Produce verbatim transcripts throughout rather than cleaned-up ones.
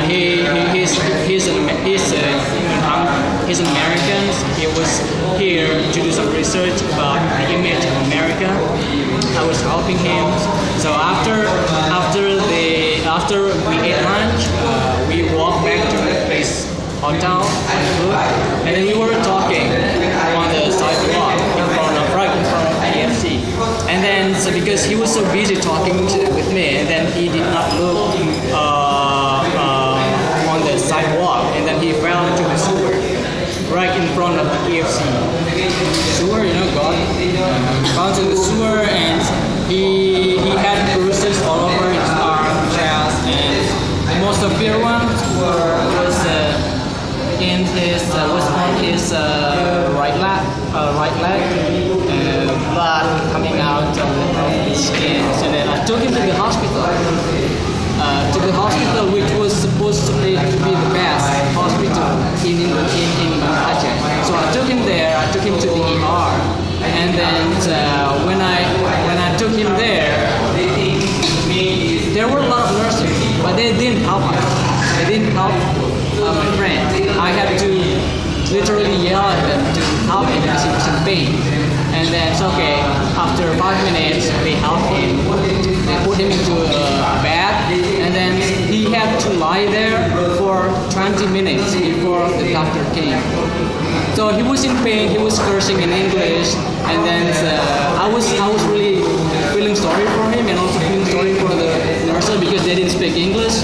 he, he he's he's an he's a, um, he's an American. He was here to do some research about the image of America. I was helping him. So after after the after we ate lunch, uh, we walked back to this hotel on foot, and then we were talking on the sidewalk in front of right in front of K F C. And then so because he was so busy talking to, with me, and then he did not look uh, uh, on the sidewalk, and then he fell into the sewer right in front of the K F C. Sewer, you know, God, fell into the sewer, and he he had bruises all over his arm, chest, and the most severe ones were was. Uh, in his uh, was on his uh, right leg, uh, right leg, uh, blood coming out of, of his skin. So then I took him to the hospital, uh, to the hospital which was supposed to be, to be the best hospital in in in, in Aceh. So I took him there. I took him to the E R, and then uh, when I when I took him there, there were a lot of nurses, but they didn't help us. They didn't help. Uh, my friend, I had to literally yell at them to help him because he was in pain. And then it's okay. After five minutes, they helped him. They put him into a bed, and then he had to lie there for twenty minutes before the doctor came. So he was in pain. He was cursing in English, and then uh, I was I was really feeling sorry for him, and also feeling sorry for the nurses because they didn't speak English.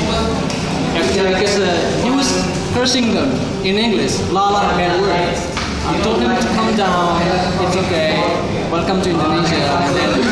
Because uh, he was cursing them in English, a lot of bad words. I told him to calm down, it's okay, welcome to Indonesia. And then he,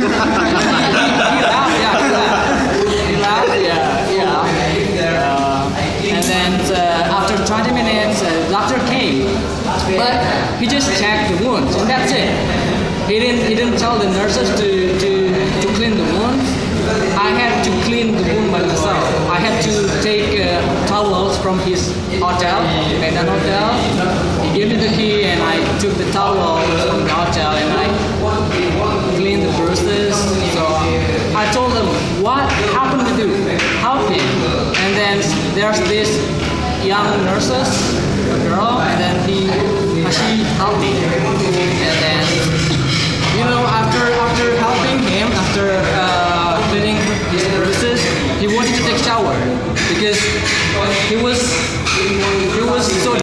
he laughed, yeah, he laughed, he laughed, yeah, yeah. Uh, and then uh, after twenty minutes, uh, the doctor came, but he just checked the wounds, and that's it. He didn't, he didn't tell the nurses to, to, to clean the wounds. I had to clean the wound by myself. I had to take uh, towels from his hotel, Medan Hotel. He gave me the key, and I took the towels from the hotel, and I cleaned the bruises. So I told them, what happened to do? Help him. And then there's this young nurses, a girl, and then he, she helped me. And then, you know, after after helping him, after uh, cleaning his bruises, he wanted to take shower because he was